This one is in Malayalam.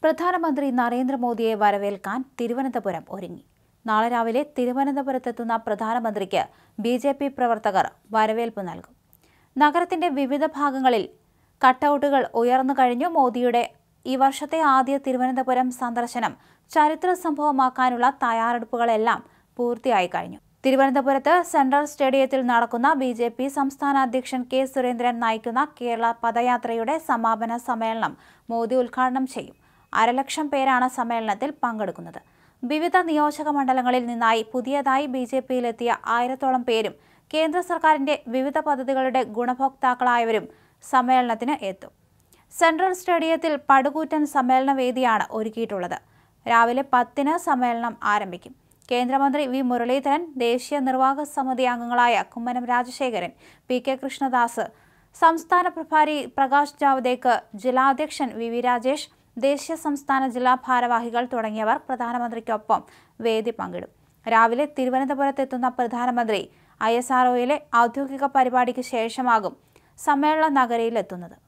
പ്രധാനമന്ത്രി നരേന്ദ്രമോദിയെ വരവേൽക്കാൻ തിരുവനന്തപുരം ഒരുങ്ങി. നാളെ രാവിലെ തിരുവനന്തപുരത്തെത്തുന്ന പ്രധാനമന്ത്രിക്ക് ബിജെപി പ്രവർത്തകർ വരവേൽപ്പ് നൽകും. നഗരത്തിന്റെ വിവിധ ഭാഗങ്ങളിൽ കട്ടൌട്ടുകൾ ഉയർന്നു കഴിഞ്ഞു. മോദിയുടെ ഈ വർഷത്തെ ആദ്യ തിരുവനന്തപുരം സന്ദർശനം ചരിത്ര സംഭവമാക്കാനുള്ള തയ്യാറെടുപ്പുകളെല്ലാം പൂർത്തിയായി കഴിഞ്ഞു. തിരുവനന്തപുരത്ത് സെൻട്രൽ സ്റ്റേഡിയത്തിൽ നടക്കുന്ന ബിജെപി സംസ്ഥാന അധ്യക്ഷൻ കെ സുരേന്ദ്രൻ നയിക്കുന്ന കേരള പദയാത്രയുടെ സമാപന സമ്മേളനം മോദി ഉദ്ഘാടനം ചെയ്യും. 1,00,000 പേരാണ് സമ്മേളനത്തിൽ പങ്കെടുക്കുന്നത്. വിവിധ നിയോജക മണ്ഡലങ്ങളിൽ നിന്നായി പുതിയതായി ബിജെപിയിലെത്തിയ 1000-ഓളം പേരും കേന്ദ്ര സർക്കാരിന്റെ വിവിധ പദ്ധതികളുടെ ഗുണഭോക്താക്കളായവരും സമ്മേളനത്തിന് എത്തും. സെൻട്രൽ സ്റ്റേഡിയത്തിൽ പടുകൂറ്റൻ സമ്മേളന വേദിയാണ് ഒരുക്കിയിട്ടുള്ളത്. രാവിലെ 10-ന് സമ്മേളനം ആരംഭിക്കും. കേന്ദ്രമന്ത്രി വി മുരളീധരൻ, ദേശീയ നിർവാഹക സമിതി അംഗങ്ങളായ കുമ്മനം രാജശേഖരൻ, പി.കെ. കൃഷ്ണദാസ്, സംസ്ഥാന പ്രഭാരി പ്രകാശ് ജാവ്ദേക്കർ, ജില്ലാധ്യക്ഷൻ വി രാജേഷ്, ദേശീയ സംസ്ഥാന ജില്ലാ ഭാരവാഹികൾ തുടങ്ങിയവർ പ്രധാനമന്ത്രിക്കൊപ്പം വേദി പങ്കിടും. രാവിലെ തിരുവനന്തപുരത്തെത്തുന്ന പ്രധാനമന്ത്രി ISROയിലെ ഔദ്യോഗിക പരിപാടിക്ക് ശേഷമാകും സമ്മേളന നഗരിയിലെത്തുന്നത്.